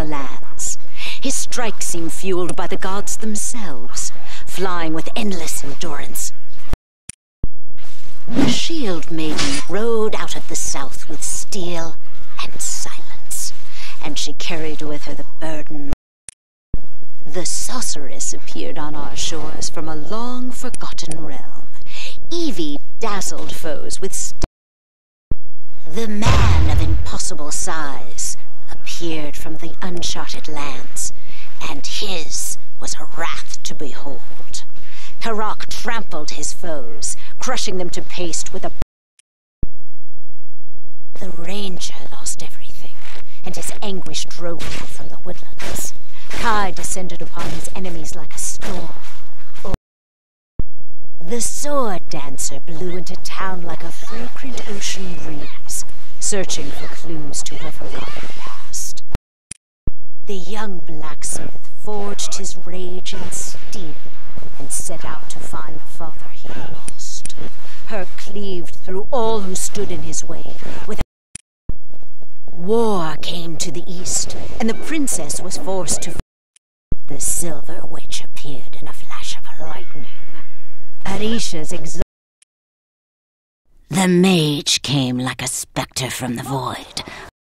the lands. His strikes seem fueled by the gods themselves, flying with endless endurance. The Shield Maiden rode out of the south with steel and silence, and she carried with her the burden. The sorceress appeared on our shores from a long-forgotten realm. Evie dazzled foes with the man of impossible size appeared from the uncharted lands, and his was a wrath to behold. Karak trampled his foes, crushing them to paste with a... The ranger lost everything, and his anguish drove him from the woodlands. Kai descended upon his enemies like a storm. The sword dancer blew into town like a fragrant ocean breeze, searching for clues to her forgotten past. The young blacksmith forged his rage in steel and set out to find the father he lost. Her cleaved through all who stood in his way. War came to the east, and the princess was forced to... The Silver Witch appeared in a flash of lightning. Arisha's The mage came like a specter from the void.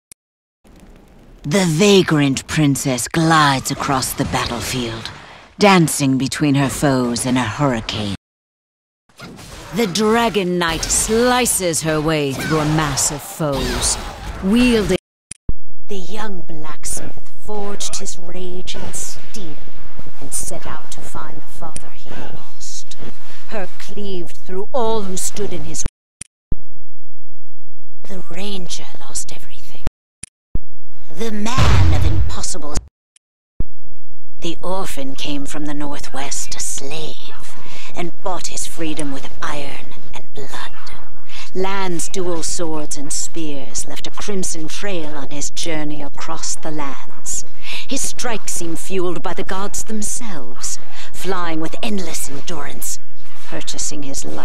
The vagrant princess glides across the battlefield, dancing between her foes in a hurricane. The Dragon Knight slices her way through a mass of foes, wielding... The young blacksmith forged his rage in steel and set out to find the father he lost. Her cleaved through all who stood in his way. The ranger lost everything. The man of impossible... The orphan came from the northwest, a slave, and bought his freedom with iron and blood. Lan's dual swords and spears left a crimson trail on his journey across the lands. His strikes seem fueled by the gods themselves, flying with endless endurance, purchasing his life.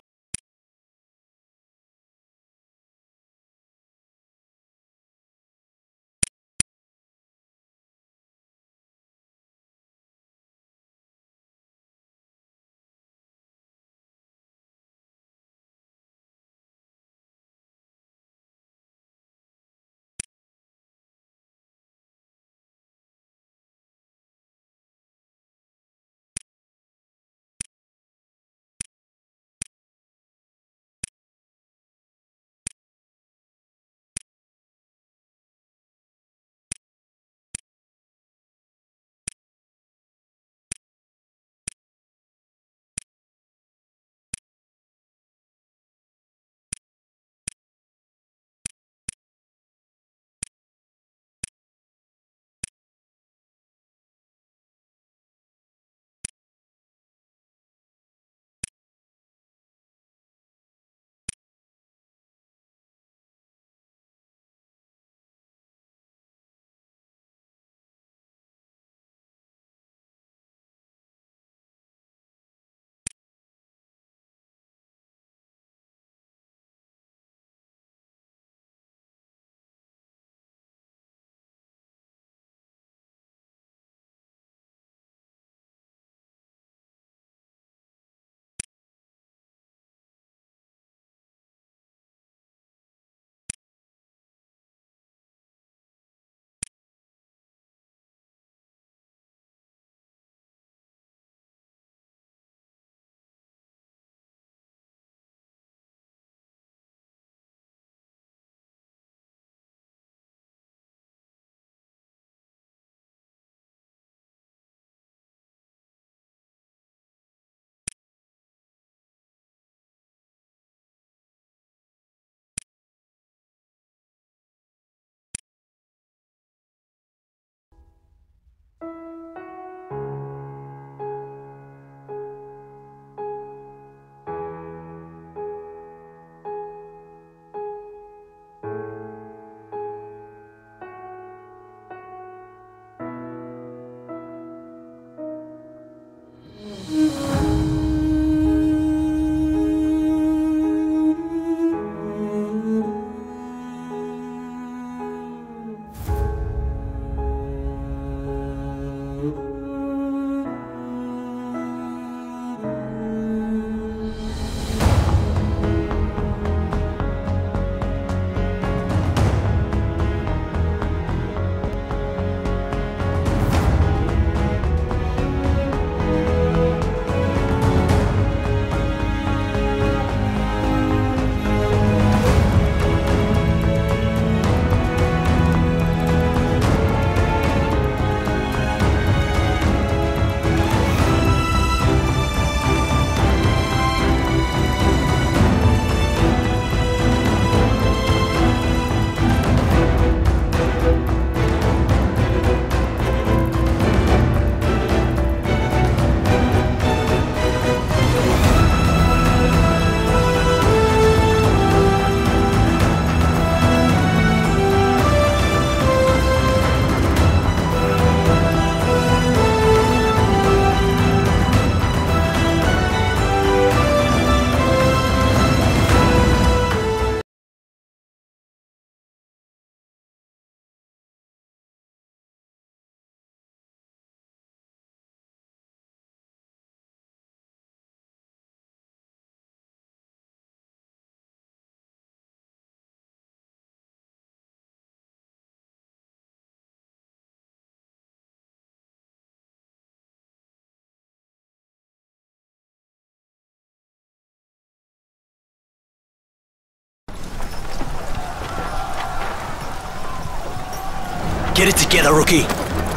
Get it together, rookie.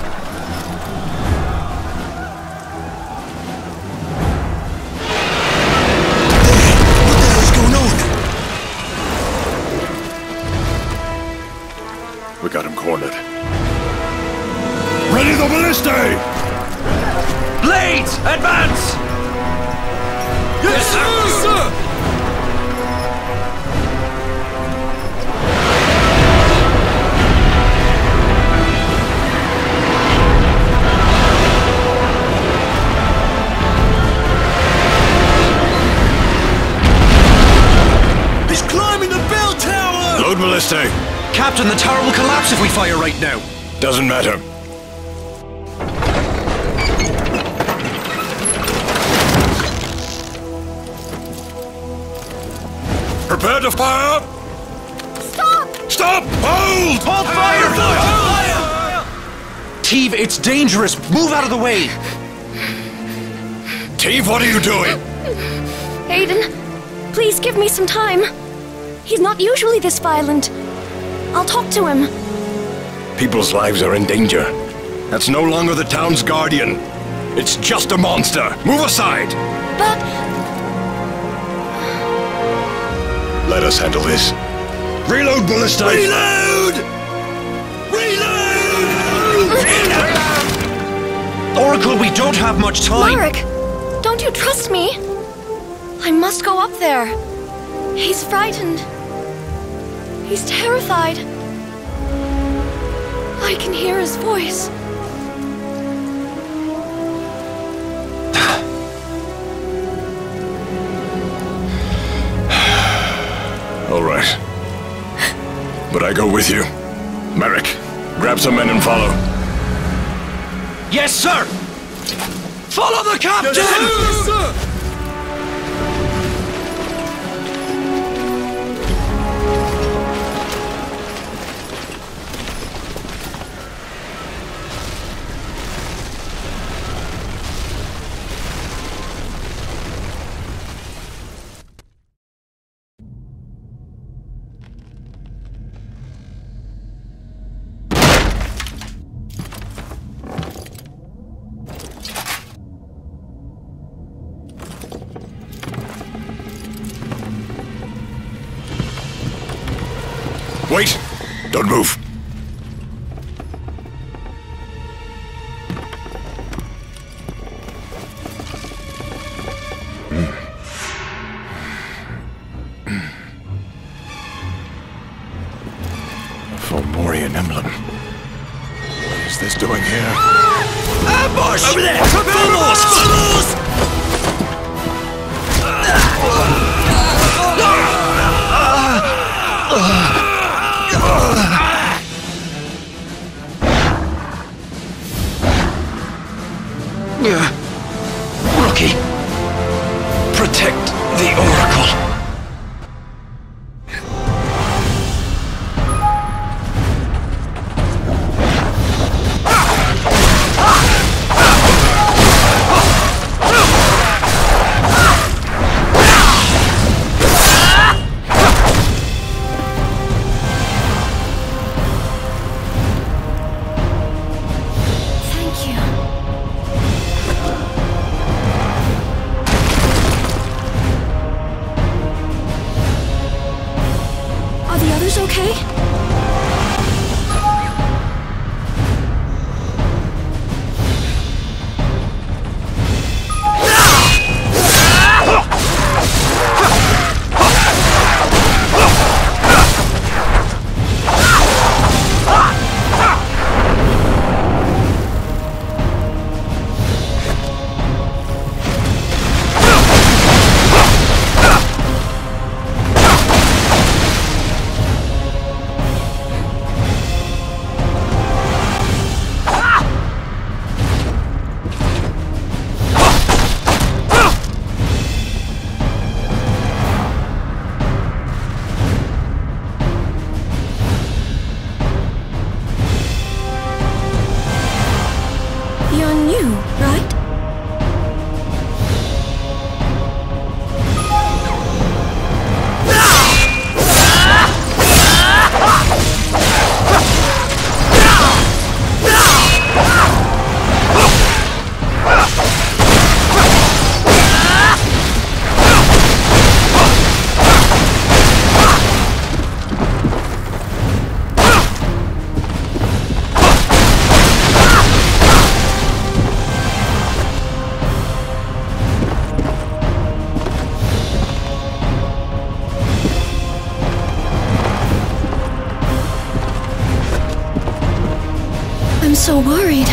We got him cornered. Ready the ballistae! Blades, advance! Yes, sir! He's climbing the bell tower! Load ballistae. Captain, the tower will collapse if we fire right now. Doesn't matter. Prepare to fire! Stop! Stop! Hold! Hold fire! Teeve, it's dangerous. Move out of the way. Teeve, what are you doing? Aiden, please give me some time. He's not usually this violent. I'll talk to him. People's lives are in danger. That's no longer the town's guardian. It's just a monster. Move aside! But... Let us handle this. Reload ballistae! Reload! Reload! Oracle, we don't have much time. Marek, don't you trust me? I must go up there. He's frightened. He's terrified. I can hear his voice. All right. But I go with you. Merrick, grab some men and follow. Yes, sir! Follow the captain! Yes, sir! Wait! Don't move! Fomorian emblem. What is this doing here? Ambush! Over there! Vamos! Vamos! Rookie, protect the Oracle. Thank you. I'm so worried.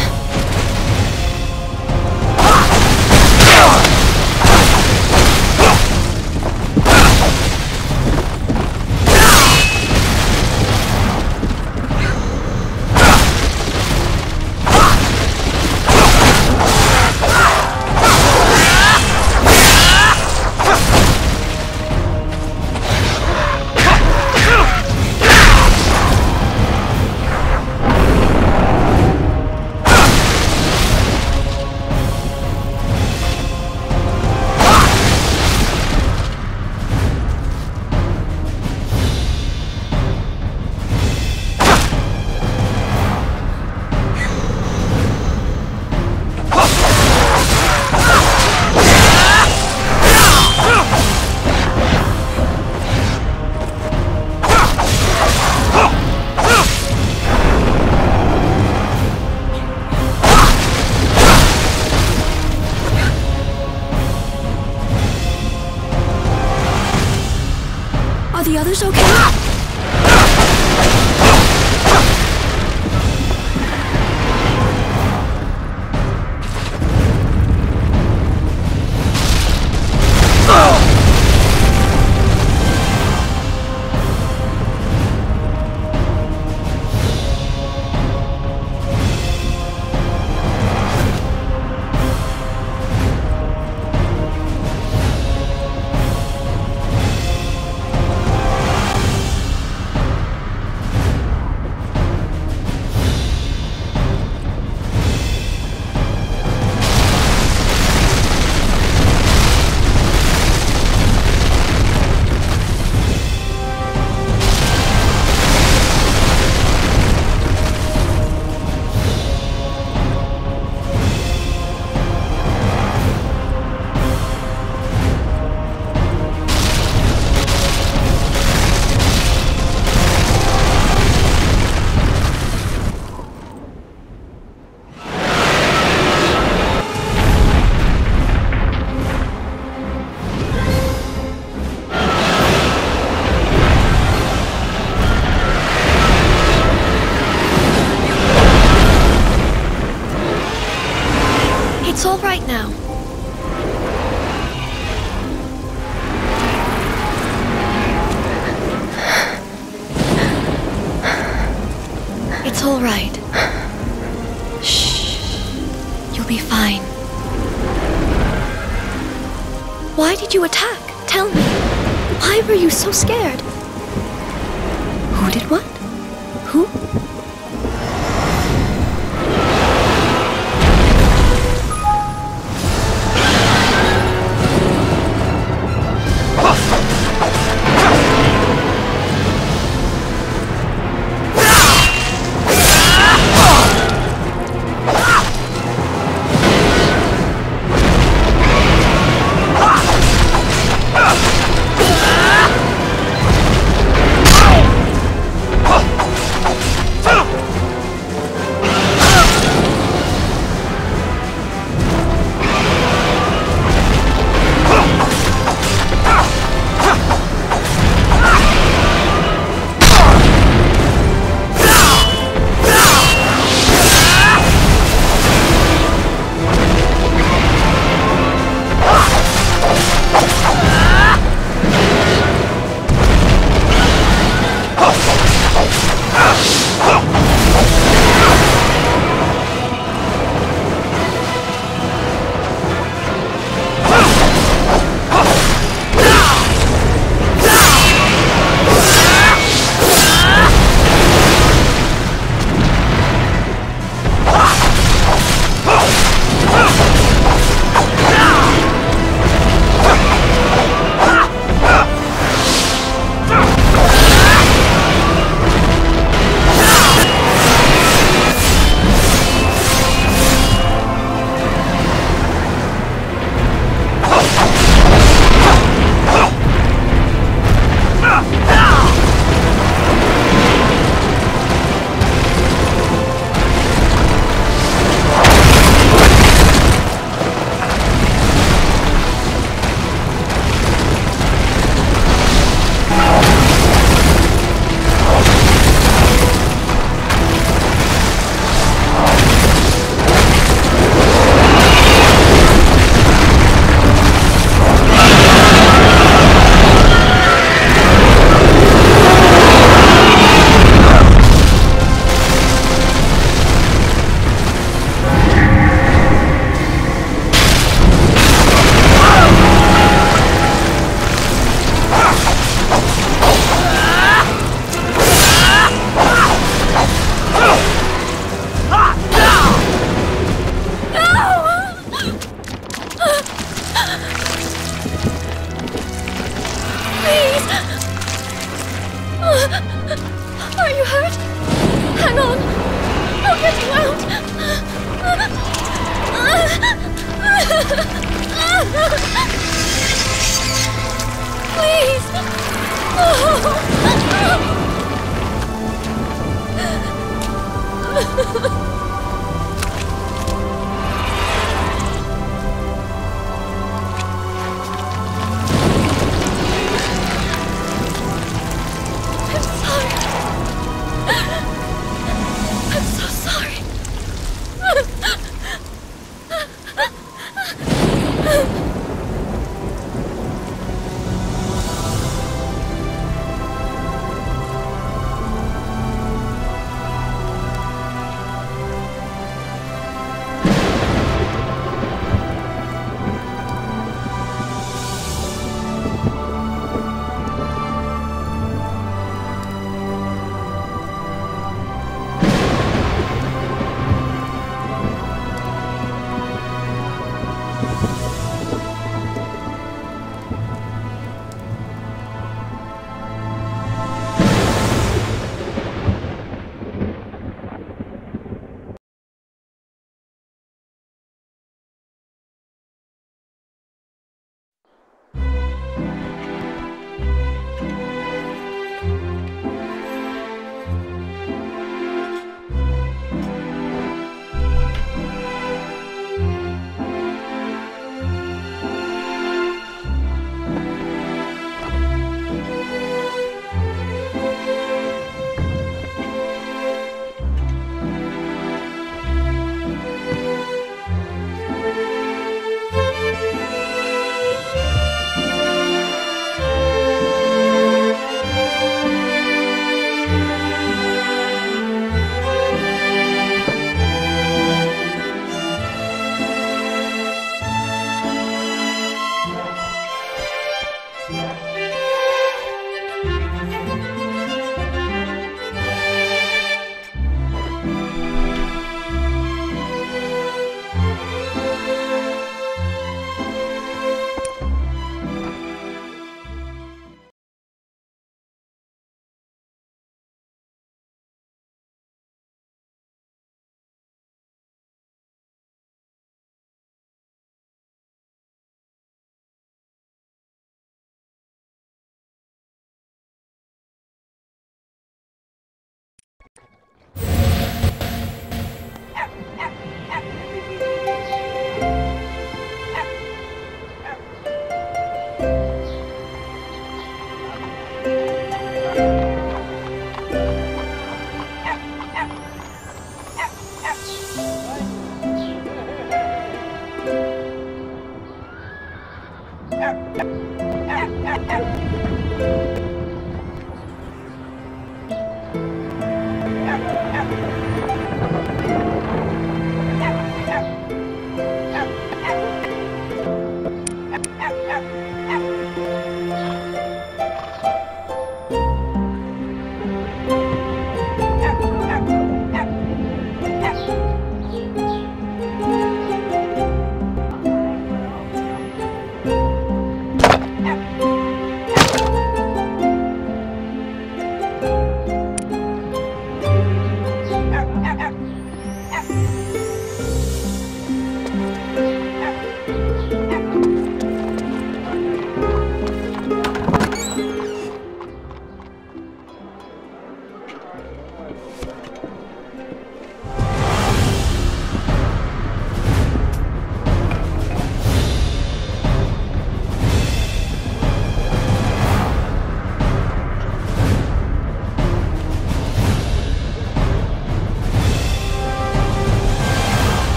Are the others okay? It's all right now. It's all right. Shh. You'll be fine. Why did you attack? Tell me. Why were you so scared? Who did what? Who?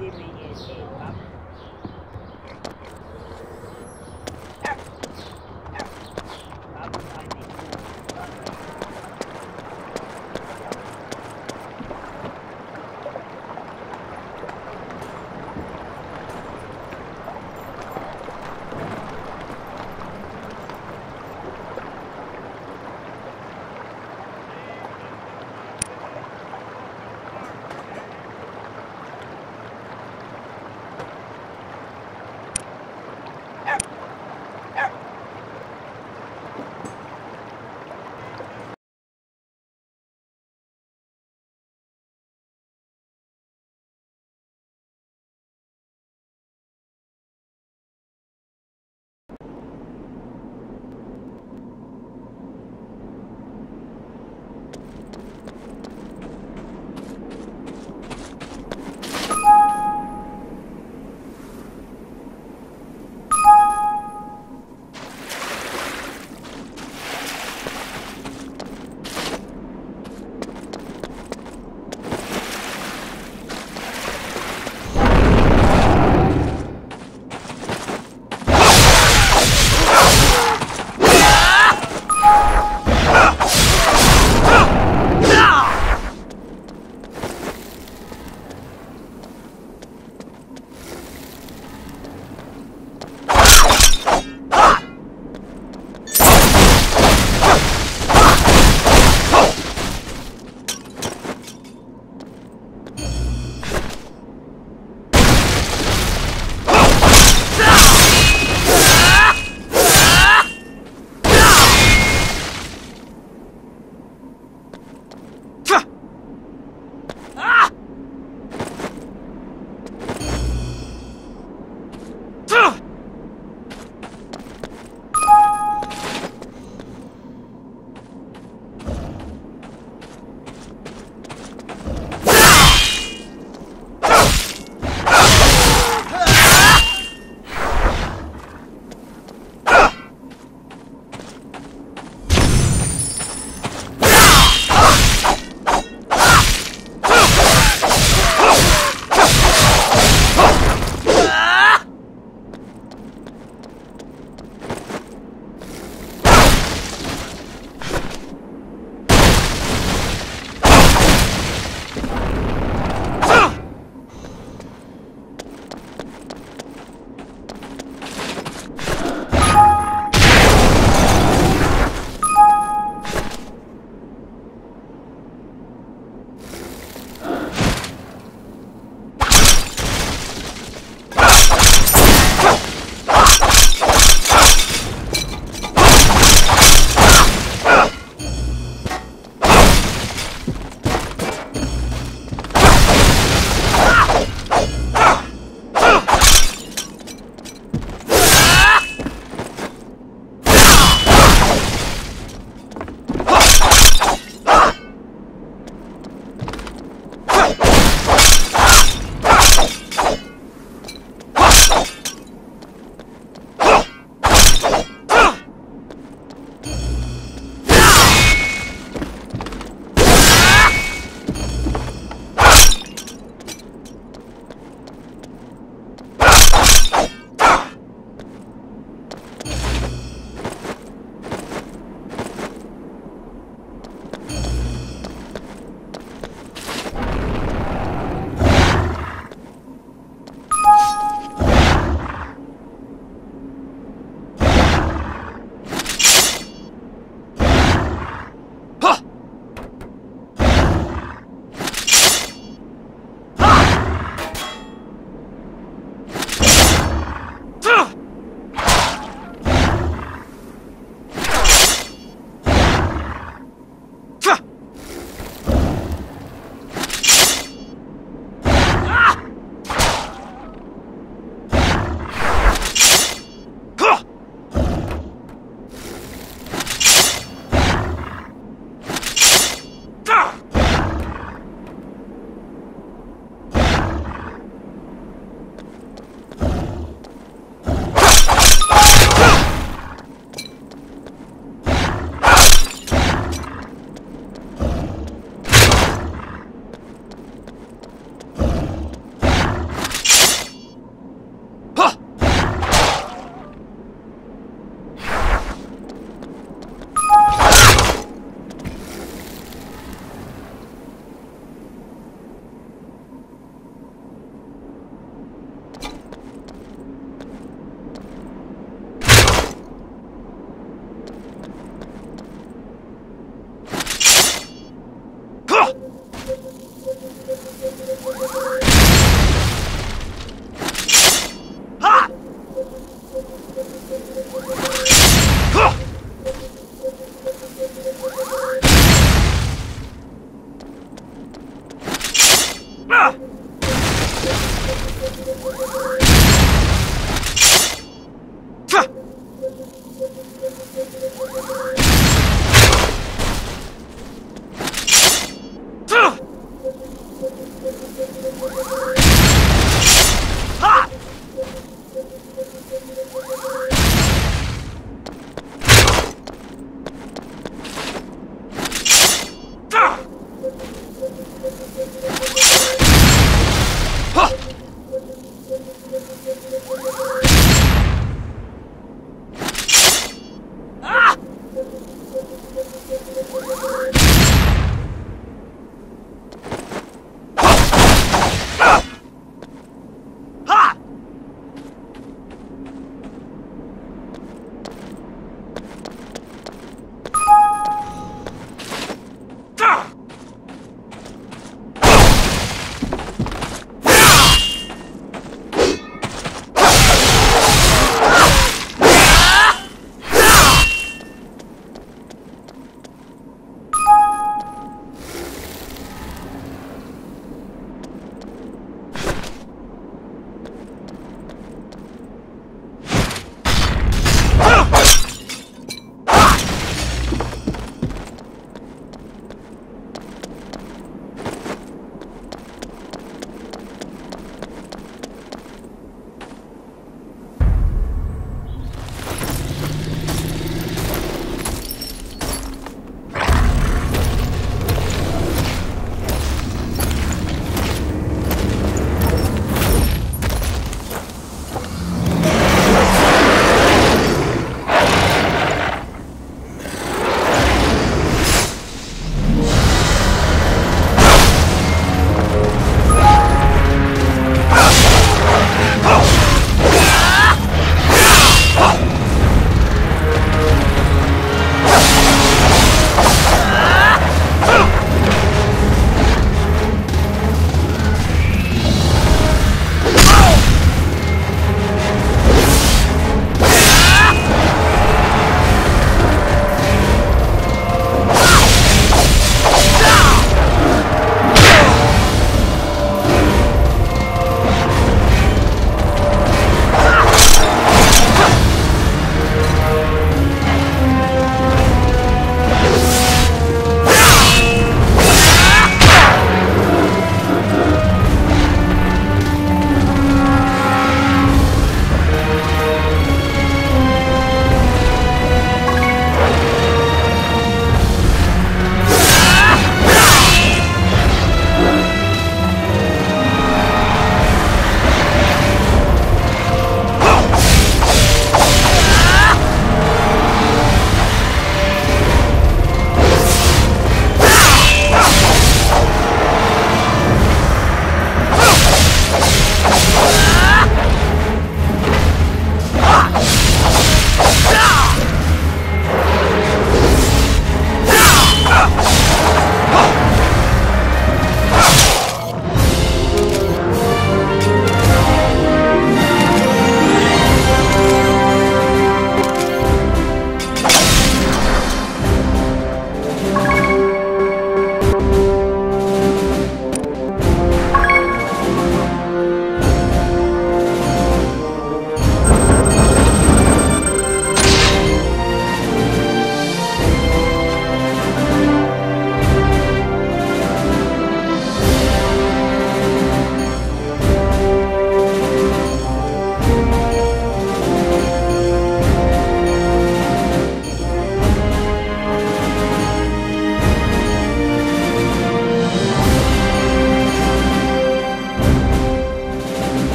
Dime,